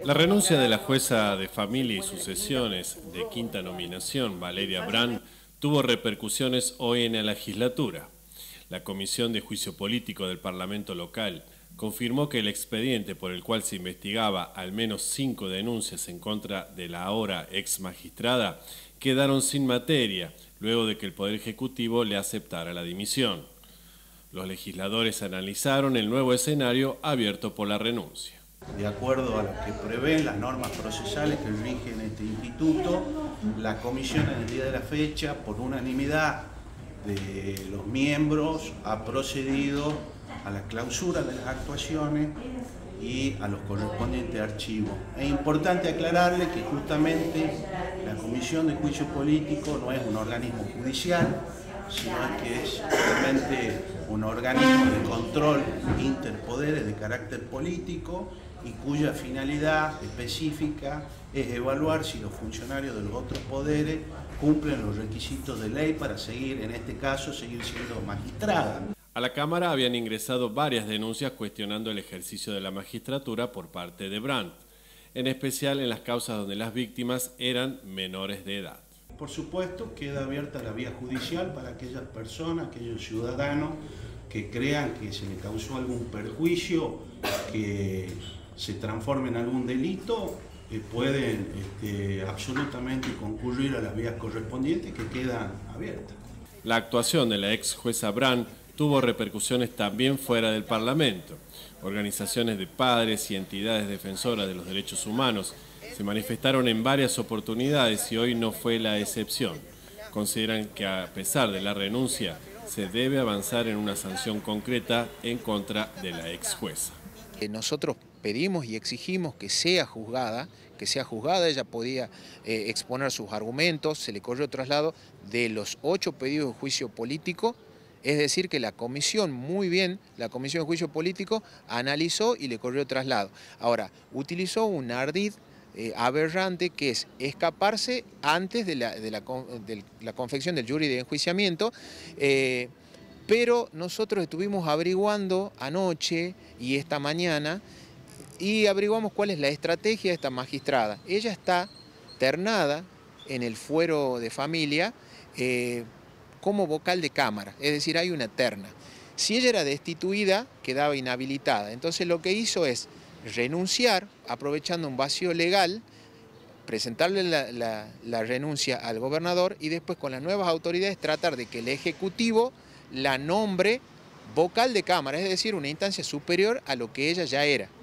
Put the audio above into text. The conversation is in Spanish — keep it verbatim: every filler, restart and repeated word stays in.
La renuncia de la jueza de familia y sucesiones de quinta nominación, Valeria Brand, tuvo repercusiones hoy en la legislatura. La Comisión de Juicio Político del Parlamento local confirmó que el expediente por el cual se investigaba al menos cinco denuncias en contra de la ahora ex magistrada quedaron sin materia, luego de que el Poder Ejecutivo le aceptara la dimisión. Los legisladores analizaron el nuevo escenario abierto por la renuncia. De acuerdo a lo que prevén las normas procesales que rigen este instituto, la comisión en el día de la fecha, por unanimidad de los miembros, ha procedido a la clausura de las actuaciones y a los correspondientes archivos. Es importante aclararle que justamente la Comisión de Juicio Político no es un organismo judicial, sino que es realmente un organismo de control interpoderes de carácter político y cuya finalidad específica es evaluar si los funcionarios de los otros poderes cumplen los requisitos de ley para seguir, en este caso, seguir siendo magistrada. A la Cámara habían ingresado varias denuncias cuestionando el ejercicio de la magistratura por parte de Brand, en especial en las causas donde las víctimas eran menores de edad. Por supuesto, queda abierta la vía judicial para aquellas personas, aquellos ciudadanos que crean que se le causó algún perjuicio, que se transforme en algún delito, que pueden este, absolutamente concurrir a las vías correspondientes que quedan abiertas. La actuación de la ex jueza Brand tuvo repercusiones también fuera del Parlamento. Organizaciones de padres y entidades defensoras de los derechos humanos se manifestaron en varias oportunidades y hoy no fue la excepción. Consideran que a pesar de la renuncia, se debe avanzar en una sanción concreta en contra de la ex jueza. Nosotros pedimos y exigimos que sea juzgada, que sea juzgada, ella podía eh, exponer sus argumentos, se le corrió traslado de los ocho pedidos de juicio político, es decir que la comisión, muy bien, la Comisión de Juicio Político analizó y le corrió traslado. Ahora, utilizó un ardid eh, aberrante que es escaparse antes de la, de la, de la confección del jury de enjuiciamiento, eh, pero nosotros estuvimos averiguando anoche y esta mañana y averiguamos cuál es la estrategia de esta magistrada. Ella está ternada en el fuero de familia eh, como vocal de cámara, es decir, hay una terna. Si ella era destituida, quedaba inhabilitada. Entonces lo que hizo es renunciar, aprovechando un vacío legal, presentarle la, la, la renuncia al gobernador y después con las nuevas autoridades tratar de que el Ejecutivo la nombre vocal de cámara, es decir, una instancia superior a lo que ella ya era.